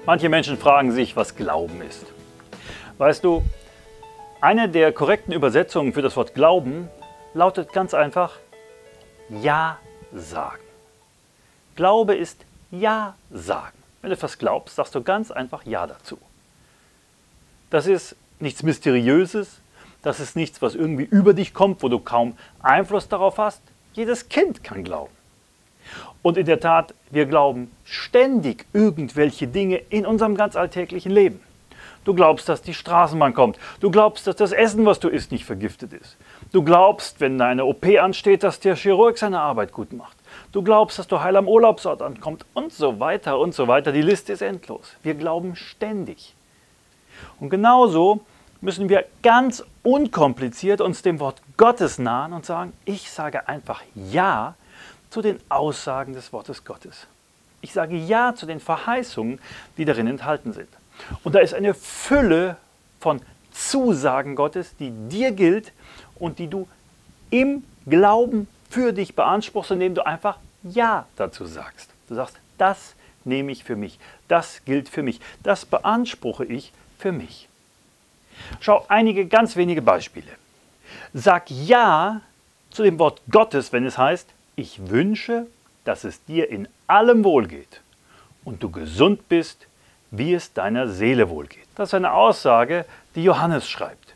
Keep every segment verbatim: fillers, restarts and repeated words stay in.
Manche Menschen fragen sich, was Glauben ist. Weißt du, eine der korrekten Übersetzungen für das Wort Glauben lautet ganz einfach Ja sagen. Glaube ist Ja sagen. Wenn du etwas glaubst, sagst du ganz einfach Ja dazu. Das ist nichts Mysteriöses, das ist nichts, was irgendwie über dich kommt, wo du kaum Einfluss darauf hast. Jedes Kind kann glauben. Und in der Tat, wir glauben ständig irgendwelche Dinge in unserem ganz alltäglichen Leben. Du glaubst, dass die Straßenbahn kommt. Du glaubst, dass das Essen, was du isst, nicht vergiftet ist. Du glaubst, wenn eine O P ansteht, dass der Chirurg seine Arbeit gut macht. Du glaubst, dass du heil am Urlaubsort ankommst und so weiter und so weiter. Die Liste ist endlos. Wir glauben ständig. Und genauso müssen wir ganz unkompliziert uns dem Wort Gottes nahen und sagen, ich sage einfach Ja zu den Aussagen des Wortes Gottes. Ich sage Ja zu den Verheißungen, die darin enthalten sind. Und da ist eine Fülle von Zusagen Gottes, die dir gilt und die du im Glauben für dich beanspruchst, indem du einfach Ja dazu sagst. Du sagst, das nehme ich für mich, das gilt für mich, das beanspruche ich für mich. Schau, einige ganz wenige Beispiele. Sag Ja zu dem Wort Gottes, wenn es heißt, ich wünsche, dass es dir in allem wohlgeht und du gesund bist, wie es deiner Seele wohlgeht. Das ist eine Aussage, die Johannes schreibt.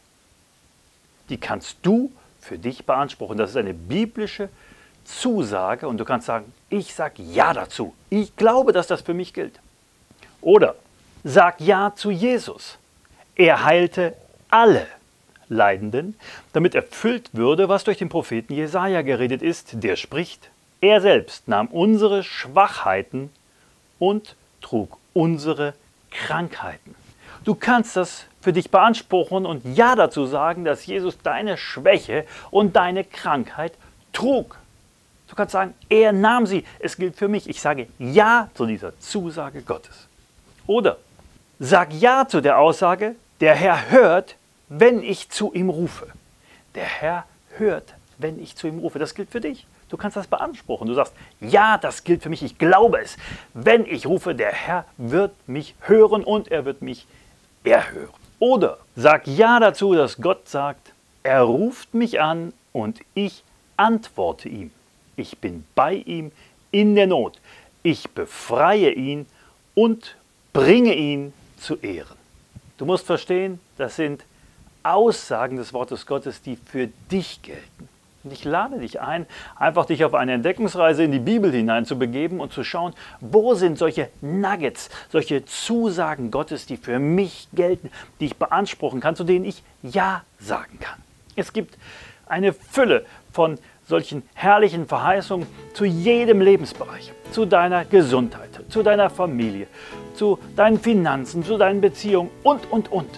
Die kannst du für dich beanspruchen. Das ist eine biblische Zusage und du kannst sagen, ich sage Ja dazu. Ich glaube, dass das für mich gilt. Oder sag Ja zu Jesus. Er heilte alle Leidenden, damit erfüllt würde, was durch den Propheten Jesaja geredet ist, der spricht, er selbst nahm unsere Schwachheiten und trug unsere Krankheiten. Du kannst das für dich beanspruchen und Ja dazu sagen, dass Jesus deine Schwäche und deine Krankheit trug. Du kannst sagen, er nahm sie, es gilt für mich. Ich sage Ja zu dieser Zusage Gottes. Oder sag Ja zu der Aussage, der Herr hört, wenn ich zu ihm rufe. Der Herr hört, wenn ich zu ihm rufe. Das gilt für dich. Du kannst das beanspruchen. Du sagst, ja, das gilt für mich. Ich glaube es. Wenn ich rufe, der Herr wird mich hören und er wird mich erhören. Oder sag Ja dazu, dass Gott sagt, er ruft mich an und ich antworte ihm. Ich bin bei ihm in der Not. Ich befreie ihn und bringe ihn zu Ehren. Du musst verstehen, das sind Aussagen des Wortes Gottes, die für dich gelten. Und ich lade dich ein, einfach dich auf eine Entdeckungsreise in die Bibel hinein zu begeben und zu schauen, wo sind solche Nuggets, solche Zusagen Gottes, die für mich gelten, die ich beanspruchen kann, zu denen ich Ja sagen kann. Es gibt eine Fülle von solchen herrlichen Verheißungen zu jedem Lebensbereich, zu deiner Gesundheit, zu deiner Familie, zu deinen Finanzen, zu deinen Beziehungen und, und, und.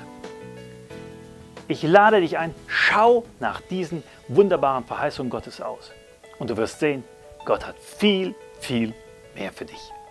Ich lade dich ein, schau nach diesen wunderbaren Verheißungen Gottes aus. Und du wirst sehen, Gott hat viel, viel mehr für dich.